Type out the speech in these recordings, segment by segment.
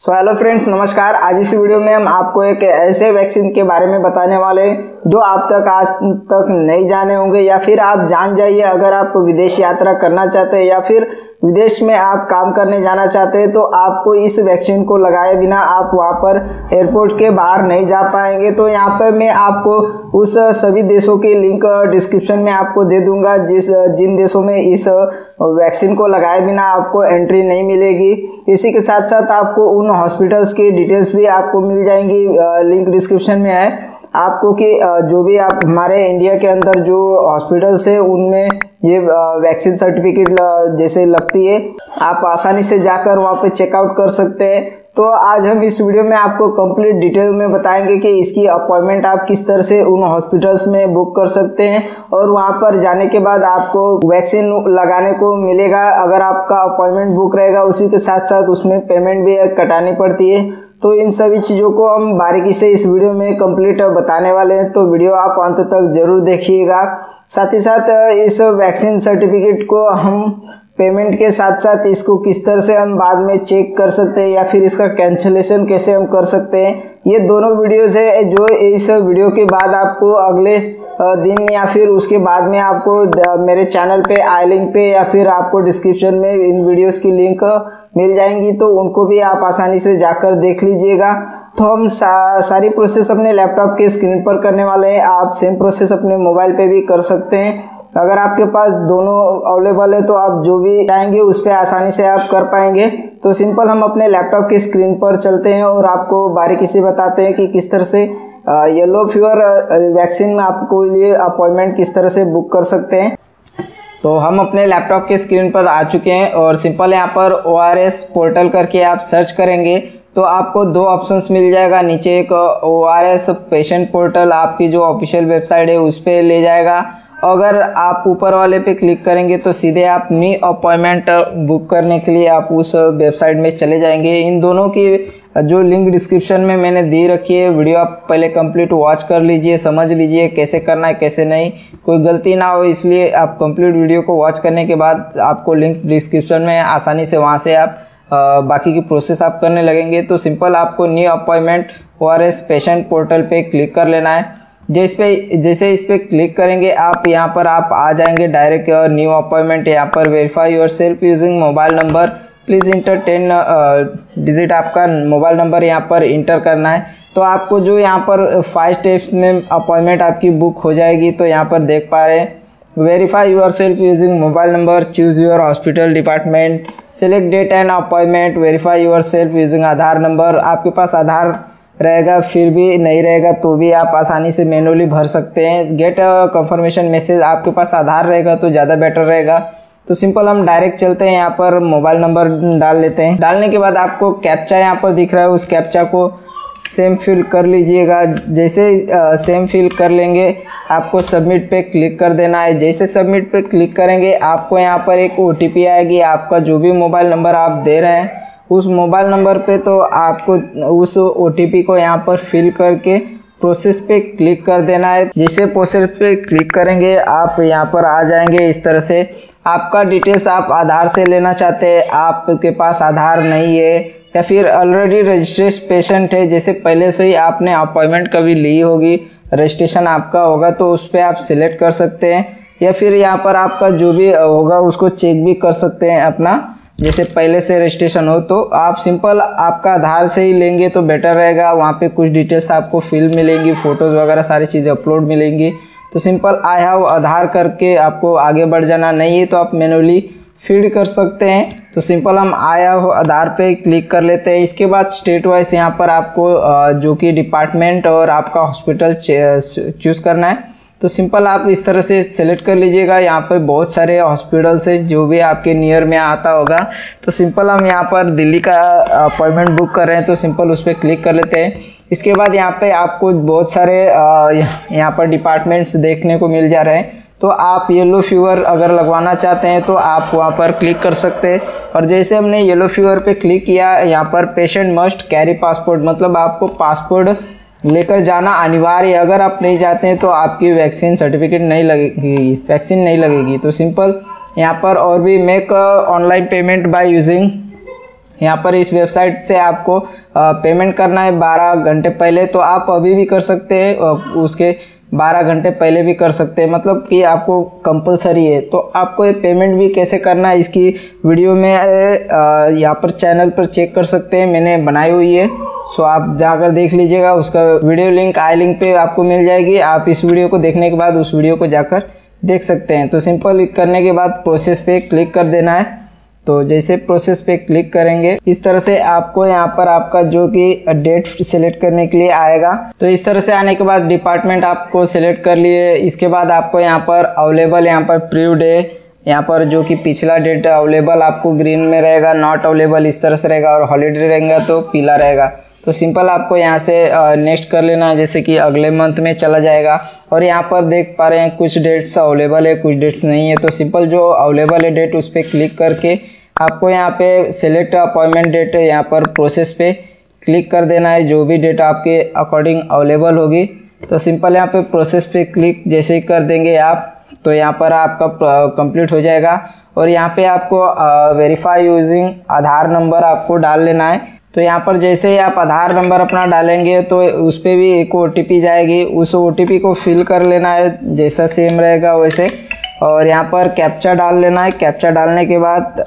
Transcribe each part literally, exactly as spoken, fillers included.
So hello friends, नमस्कार। आज इस वीडियो में हम आपको एक ऐसे वैक्सीन के बारे में बताने वाले हैं जो आप तक आज तक नहीं जाने होंगे, या फिर आप जान जाइए। अगर आप विदेश यात्रा करना चाहते हैं या फिर विदेश में आप काम करने जाना चाहते हैं तो आपको इस वैक्सीन को लगाए बिना आप वहां पर एयरपोर्ट के बाहर नहीं जा पाएंगे। तो यहाँ पर मैं आपको उस सभी देशों की लिंक डिस्क्रिप्शन में आपको दे दूंगा जिस जिन देशों में इस वैक्सीन को लगाए बिना आपको एंट्री नहीं मिलेगी। इसी के साथ साथ आपको उन हॉस्पिटल्स की डिटेल्स भी आपको मिल जाएंगी, लिंक डिस्क्रिप्शन में है आपको कि जो भी आप हमारे इंडिया के अंदर जो हॉस्पिटल्स है उनमें ये वैक्सीन सर्टिफिकेट जैसे लगती है, आप आसानी से जाकर वहाँ पे चेकआउट कर सकते हैं। तो आज हम इस वीडियो में आपको कंप्लीट डिटेल में बताएंगे कि इसकी अपॉइंटमेंट आप किस तरह से उन हॉस्पिटल्स में बुक कर सकते हैं और वहाँ पर जाने के बाद आपको वैक्सीन लगाने को मिलेगा। अगर आपका अपॉइंटमेंट बुक रहेगा उसी के साथ साथ उसमें पेमेंट भी कटानी पड़ती है। तो इन सभी चीज़ों को हम बारीकी से इस वीडियो में कंप्लीट बताने वाले हैं, तो वीडियो आप अंत तक जरूर देखिएगा। साथ ही साथ इस वैक्सीन सर्टिफिकेट को हम पेमेंट के साथ साथ इसको किस तरह से हम बाद में चेक कर सकते हैं या फिर इसका कैंसिलेशन कैसे हम कर सकते हैं, ये दोनों वीडियोस है जो इस वीडियो के बाद आपको अगले दिन या फिर उसके बाद में आपको मेरे चैनल पे आई लिंक पे या फिर आपको डिस्क्रिप्शन में इन वीडियोस की लिंक मिल जाएंगी, तो उनको भी आप आसानी से जाकर देख लीजिएगा। तो हम सा, सारी प्रोसेस अपने लैपटॉप के स्क्रीन पर करने वाले हैं। आप सेम प्रोसेस अपने मोबाइल पे भी कर सकते हैं। अगर आपके पास दोनों अवेलेबल है तो आप जो भी चाहेंगे उस पर आसानी से आप कर पाएंगे। तो सिंपल हम अपने लैपटॉप की स्क्रीन पर चलते हैं और आपको बारीकी से बताते हैं कि किस तरह से येलो फीवर वैक्सीन आपको लिए अपॉइंटमेंट किस तरह से बुक कर सकते हैं। तो हम अपने लैपटॉप के स्क्रीन पर आ चुके हैं और सिंपल यहाँ पर ओ आर एस पोर्टल करके आप सर्च करेंगे तो आपको दो ऑप्शंस मिल जाएगा। नीचे एक O R S patient portal आपकी जो ऑफिशियल वेबसाइट है उस पर ले जाएगा। अगर आप ऊपर वाले पे क्लिक करेंगे तो सीधे आप न्यू अपॉइंटमेंट बुक करने के लिए आप उस वेबसाइट में चले जाएंगे। इन दोनों की जो लिंक डिस्क्रिप्शन में मैंने दे रखी है, वीडियो आप पहले कंप्लीट वॉच कर लीजिए, समझ लीजिए कैसे करना है कैसे नहीं, कोई गलती ना हो, इसलिए आप कंप्लीट वीडियो को वॉच करने के बाद आपको लिंक डिस्क्रिप्शन में आसानी से वहाँ से आप आ, बाकी की प्रोसेस आप करने लगेंगे। तो सिंपल आपको new appointment O R S patient portal पे क्लिक कर लेना है। जिस पे जैसे इस पे क्लिक करेंगे आप यहाँ पर आप आ जाएंगे डायरेक्ट न्यू अपॉइंटमेंट। यहाँ पर verify yourself using mobile number, please enter ten digit आपका मोबाइल नंबर यहाँ पर इंटर करना है। तो आपको जो यहाँ पर फाइव स्टेप्स में अपॉइंटमेंट आपकी बुक हो जाएगी। तो यहाँ पर देख पा रहे हैं, verify yourself using mobile number, choose your hospital department, select date and appointment, verify yourself using Aadhaar number. आपके पास आधार रहेगा, फिर भी नहीं रहेगा तो भी आप आसानी से मैनुअली भर सकते हैं। गेट कंफर्मेशन मैसेज, आपके पास आधार रहेगा तो ज़्यादा बेटर रहेगा। तो सिंपल हम डायरेक्ट चलते हैं, यहाँ पर मोबाइल नंबर डाल लेते हैं। डालने के बाद आपको कैप्चा यहाँ पर दिख रहा है, उस कैप्चा को सेम फिल कर लीजिएगा। जैसे सेम फिल कर लेंगे आपको सबमिट पे क्लिक कर देना है। जैसे सबमिट पे क्लिक करेंगे आपको यहाँ पर एक ओ टी पी आएगी। आपका जो भी मोबाइल नंबर आप दे रहे हैं उस मोबाइल नंबर पे तो आपको उस ओ टी पी को यहाँ पर फिल करके प्रोसेस पे क्लिक कर देना है। जैसे प्रोसेस पे क्लिक करेंगे आप यहाँ पर आ जाएंगे इस तरह से। आपका डिटेल्स आप आधार से लेना चाहते हैं, आपके पास आधार नहीं है या फिर ऑलरेडी रजिस्ट्रेशन पेशेंट है, जैसे पहले से ही आपने अपॉइंटमेंट कभी ली होगी, रजिस्ट्रेशन आपका होगा तो उस पर आप सिलेक्ट कर सकते हैं। या फिर यहाँ पर आपका जो भी होगा उसको चेक भी कर सकते हैं अपना, जैसे पहले से रजिस्ट्रेशन हो। तो आप सिंपल आपका आधार से ही लेंगे तो बेटर रहेगा। वहाँ पे कुछ डिटेल्स आपको फिल मिलेंगी, फोटोज़ वगैरह सारी चीज़ें अपलोड मिलेंगी। तो सिंपल आई हैव आधार करके आपको आगे बढ़ जाना, नहीं है तो आप मैनुअली फीड कर सकते हैं। तो सिंपल हम आई हैव आधार पे क्लिक कर लेते हैं। इसके बाद स्टेट वाइज यहाँ पर आपको जो कि डिपार्टमेंट और आपका हॉस्पिटल चूज़ करना है। तो सिंपल आप इस तरह से सेलेक्ट कर लीजिएगा। यहाँ पर बहुत सारे हॉस्पिटल्स हैं जो भी आपके नियर में आता होगा। तो सिंपल हम यहाँ पर दिल्ली का अपॉइंटमेंट बुक कर रहे हैं तो सिंपल उस पर क्लिक कर लेते हैं। इसके बाद यहाँ पे आपको बहुत सारे यहाँ पर डिपार्टमेंट्स देखने को मिल जा रहे हैं। तो आप येलो फीवर अगर लगवाना चाहते हैं तो आप वहाँ पर क्लिक कर सकते हैं। और जैसे हमने येलो फीवर पे क्लिक किया, यहाँ पर पेशेंट मस्ट कैरी पासपोर्ट, मतलब आपको पासपोर्ट लेकर जाना अनिवार्य है। अगर आप नहीं जाते हैं तो आपकी वैक्सीन सर्टिफिकेट नहीं लगेगी, वैक्सीन नहीं लगेगी। तो सिंपल यहाँ पर और भी make online payment by using यहाँ पर इस वेबसाइट से आपको पेमेंट करना है बारह घंटे पहले, तो आप अभी भी कर सकते हैं, उसके बारह घंटे पहले भी कर सकते हैं, मतलब कि आपको कंपलसरी है। तो आपको ये पेमेंट भी कैसे करना है इसकी वीडियो में यहाँ पर चैनल पर चेक कर सकते हैं, मैंने बनाई हुई है। सो आप जाकर देख लीजिएगा, उसका वीडियो लिंक आई लिंक पे आपको मिल जाएगी। आप इस वीडियो को देखने के बाद उस वीडियो को जाकर देख सकते हैं। तो सिंपल करने के बाद प्रोसेस पे क्लिक कर देना है। तो जैसे प्रोसेस पे क्लिक करेंगे इस तरह से आपको यहाँ पर आपका जो कि डेट सिलेक्ट करने के लिए आएगा। तो इस तरह से आने के बाद डिपार्टमेंट आपको सिलेक्ट कर लिए। इसके बाद आपको यहाँ पर अवेलेबल, यहाँ पर प्रीव्यू डे, यहाँ पर जो कि पिछला डेट अवेलेबल आपको ग्रीन में रहेगा, नॉट अवेलेबल इस तरह से रहेगा, और हॉलीडे रहेगा तो पीला रहेगा। तो सिंपल आपको यहाँ से नेक्स्ट कर लेना है, जैसे कि अगले मंथ में चला जाएगा। और यहाँ पर देख पा रहे हैं कुछ डेट्स अवेलेबल है, कुछ डेट्स नहीं है। तो सिंपल जो अवेलेबल है डेट उस पर क्लिक करके आपको यहाँ पे सिलेक्ट अपॉइंटमेंट डेट, यहाँ पर प्रोसेस पे क्लिक कर देना है, जो भी डेट आपके अकॉर्डिंग अवेलेबल होगी। तो सिंपल यहाँ पे प्रोसेस पे क्लिक जैसे ही कर देंगे आप, तो यहाँ पर आपका कंप्लीट हो जाएगा। और यहाँ पे आपको वेरीफाई यूजिंग आधार नंबर आपको डाल लेना है। तो यहाँ पर जैसे ही आप आधार नंबर अपना डालेंगे तो उस पर भी एक ओ टी पी जाएगी, उस ओ टी पी को फिल कर लेना है, जैसा सेम रहेगा वैसे। और यहाँ पर कैप्चा डाल लेना है। कैप्चा डालने के बाद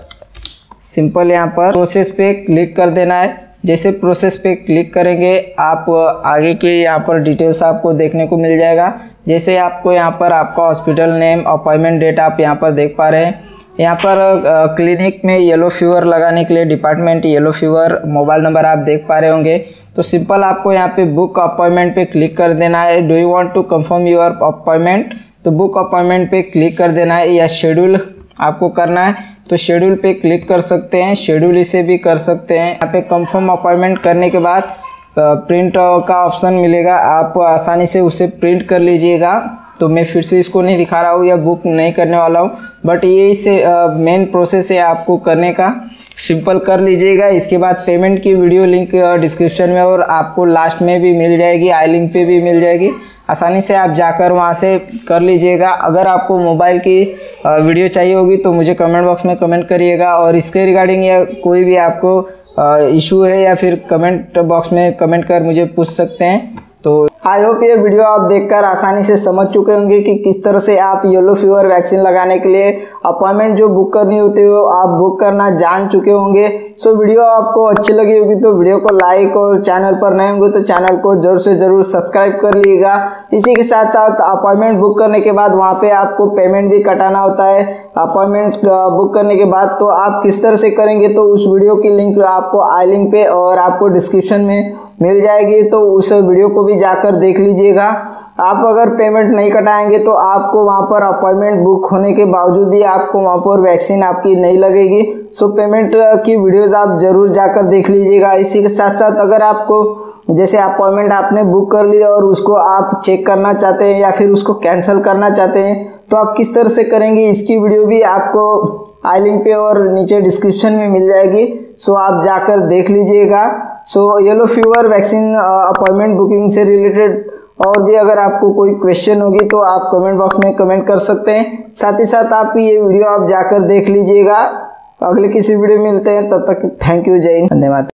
सिंपल यहाँ पर प्रोसेस पे क्लिक कर देना है। जैसे प्रोसेस पे क्लिक करेंगे आप आगे की यहाँ पर डिटेल्स आपको देखने को मिल जाएगा। जैसे आपको यहाँ पर आपका हॉस्पिटल नेम, अपॉइंटमेंट डेट आप यहाँ पर देख पा रहे हैं। यहाँ पर क्लिनिक में येलो फीवर लगाने के लिए department yellow fever, mobile number आप देख पा रहे होंगे। तो सिंपल आपको यहाँ पे बुक अपॉइंटमेंट पे क्लिक कर देना है। Do you want to confirm your appointment, तो बुक अपॉइंटमेंट पे क्लिक कर देना है, या शेड्यूल आपको करना है तो शेड्यूल पे क्लिक कर सकते हैं, शेड्यूल इसे भी कर सकते हैं। यहाँ पे कंफर्म अपॉइंटमेंट करने के बाद प्रिंट का ऑप्शन मिलेगा, आप आसानी से उसे प्रिंट कर लीजिएगा। तो मैं फिर से इसको नहीं दिखा रहा हूँ या बुक नहीं करने वाला हूँ, बट ये इससे मेन प्रोसेस है आपको करने का, सिंपल कर लीजिएगा। इसके बाद पेमेंट की वीडियो लिंक डिस्क्रिप्शन में और आपको लास्ट में भी मिल जाएगी, आई लिंक पे भी मिल जाएगी, आसानी से आप जाकर वहाँ से कर लीजिएगा। अगर आपको मोबाइल की वीडियो चाहिए होगी तो मुझे कमेंट बॉक्स में कमेंट करिएगा, और इसके रिगार्डिंग या कोई भी आपको इशू है या फिर कमेंट बॉक्स में कमेंट कर मुझे पूछ सकते हैं। तो आई होप ये वीडियो आप देखकर आसानी से समझ चुके होंगे कि किस तरह से आप येलो फीवर वैक्सीन लगाने के लिए अपॉइंटमेंट जो बुक करनी होती है वो आप बुक करना जान चुके होंगे। सो वीडियो आपको अच्छी लगी होगी तो वीडियो को लाइक, और चैनल पर नए होंगे तो चैनल को जरूर से जरूर सब्सक्राइब कर लीजिएगा। इसी के साथ साथ अपॉइंटमेंट बुक करने के बाद वहाँ पे आपको पेमेंट भी कटाना होता है अपॉइंटमेंट बुक करने के बाद। तो आप किस तरह से करेंगे तो उस वीडियो की लिंक आपको आई लिंक पे और आपको डिस्क्रिप्शन में मिल जाएगी, तो उस वीडियो को भी जाकर देख लीजिएगा। आप अगर पेमेंट नहीं कटाएंगे तो आपको वहां पर अपॉइंटमेंट बुक होने के बावजूद भी आपको वहां पर वैक्सीन आपकी नहीं लगेगी। सो पेमेंट की वीडियोस आप जरूर जाकर देख लीजिएगा। इसी के साथ साथ अगर आपको जैसे अपॉइंटमेंट आपने बुक कर लिया और उसको आप चेक करना चाहते हैं या फिर उसको कैंसिल करना चाहते हैं तो आप किस तरह से करेंगे, इसकी वीडियो भी आपको आई लिंक पे और नीचे डिस्क्रिप्शन में मिल जाएगी। सो आप जाकर देख लीजिएगा। So yellow fever vaccine appointment booking से रिलेटेड और भी अगर आपको कोई क्वेश्चन होगी तो आप कमेंट बॉक्स में कमेंट कर सकते हैं। साथ ही साथ आप ये वीडियो आप जाकर देख लीजिएगा। अगले किसी वीडियो में मिलते हैं, तब तक थैंक यू, जय हिंद, धन्यवाद।